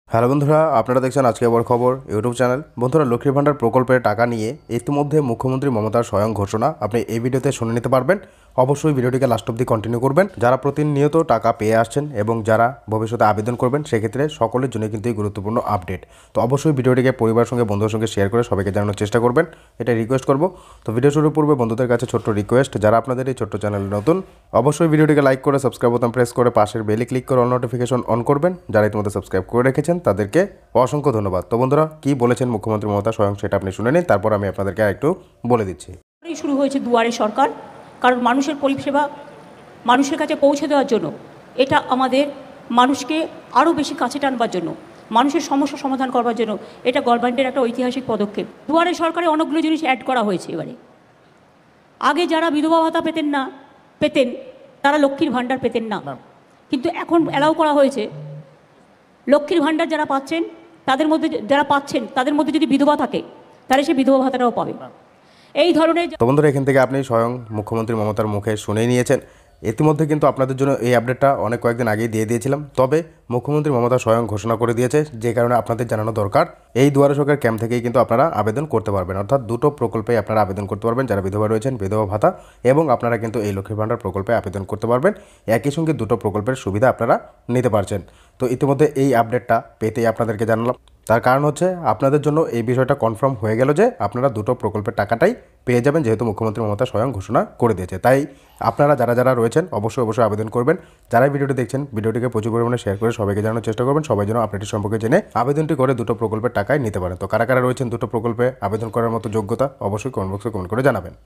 Hello বন্ধুরা, আপনারা দেখছেন আজকে বড় খবর ইউটিউব চ্যানেল। বন্ধুরা, লক্ষ্মীর ভাণ্ডার প্রকল্পের টাকা নিয়ে ইতিমধ্যে মুখ্যমন্ত্রী মমতার স্বয়ং ঘোষণা আপনি এই ভিডিওতে শুনে নিতে পারবেন। অবশ্যই ভিডিওটিকে লাস্ট অবধি কন্টিনিউ করবেন। যারা প্রতিনিয়ত টাকা পেয়ে আসছেন এবং যারা ভবিষ্যতে আবেদন করবেন সেক্ষেত্রে সকলের জন্য কিন্তু এই গুরুত্বপূর্ণ আপডেট। তো অবশ্যই ভিডিওটিকে পরিবারের সঙ্গে বন্ধুদের সঙ্গে শেয়ার করে সবাইকে জানানোর চেষ্টা করবেন, এটা রিকোয়েস্ট করব। তো ভিডিও শুরুর পূর্বে বন্ধুদের কাছে ছোট্ট রিকোয়েস্ট, যারা আপনাদের এই ছোট্ট চ্যানেলে নতুন অবশ্যই ভিডিওটিকে লাইক করে সাবস্ক্রাইব বোতাম প্রেস করে পাশের বেলে ক্লিক করে অল নোটিফিকেশন অন করবেন। যারা ইতিমধ্যে সাবস্ক্রাইব করে রেখেছেন তাদেরকে অসংখ্য ধন্যবাদ। তো বন্ধুরা, কি বলেছেন মুখ্যমন্ত্রী মমতা স্বয়ং সেটা আপনি শুনে নিন, তারপর আমি আপনাদেরকে একটু বলে দিচ্ছি। শুরু হয়েছে দুয়ারে সরকার, কারণ মানুষের পরিষেবা মানুষের কাছে পৌঁছে দেওয়ার জন্য, এটা আমাদের মানুষকে আরও বেশি কাছে টানবার জন্য, মানুষের সমস্যা সমাধান করবার জন্য এটা গভর্নমেন্টের একটা ঐতিহাসিক পদক্ষেপ। দুয়ারে সরকারে অনেকগুলো জিনিস অ্যাড করা হয়েছে এবারে। আগে যারা বিধবা ভাতা পেতেন তারা লক্ষ্মীর ভাণ্ডার পেতেন না, কিন্তু এখন অ্যালাউ করা হয়েছে লক্ষ্মীর ভাণ্ডার যারা পাচ্ছেন তাদের মধ্যে যদি বিধবা থাকে তাহলে সে বিধবা ভাতাটাও পাবে। এই ধরনের তো বন্ধুরা, এখান থেকে আপনি স্বয়ং মুখ্যমন্ত্রী মমতার মুখে শুনেই নিয়েছেন। ইতিমধ্যে কিন্তু আপনাদের জন্য এই আপডেটটা কয়েকদিন আগেই দিয়ে দিয়েছিলাম, তবে মুখ্যমন্ত্রী মমতা স্বয়ং ঘোষণা করে দিয়েছে, যে কারণে আপনাদের জানানো দরকার। এই দুয়ারে সরকার ক্যাম্প থেকেই কিন্তু আপনারা আবেদন করতে পারবেন, অর্থাৎ দুটো প্রকল্পে আপনারা আবেদন করতে পারবেন। যারা বিধবা রয়েছেন বিধবা ভাতা, এবং আপনারা কিন্তু এই লক্ষ্মীর ভাণ্ডার প্রকল্পে আবেদন করতে পারবেন। একই সঙ্গে দুটো প্রকল্পের সুবিধা আপনারা নিতে পারছেন। তো ইতিমধ্যে এই আপডেটটা পেতেই আপনাদেরকে জানালাম। তার কারণ হচ্ছে আপনাদের জন্য এই বিষয়টা কনফার্ম হয়ে গেল যে আপনারা দুটো প্রকল্পের টাকাটাই পেয়ে যাবেন, যেহেতু মুখ্যমন্ত্রী মমতা স্বয়ং ঘোষণা করে দিয়েছে। তাই আপনারা যারা রয়েছেন অবশ্যই আবেদন করবেন। যারা ভিডিওটি দেখছেন ভিডিওটিকে প্রচুর পরিমাণে শেয়ার করে সবাইকে জানানোর চেষ্টা করবেন, সবাই যেন আপডেট সম্পর্কে জেনে আবেদনটি করে দুটো প্রকল্পের টাকায় নিতে পারেন। তো কারা রয়েছেন দুটো প্রকল্পে আবেদন করার মতো যোগ্যতা অবশ্যই কমেন্ট বক্সে কমেন্ট করে জানাবেন।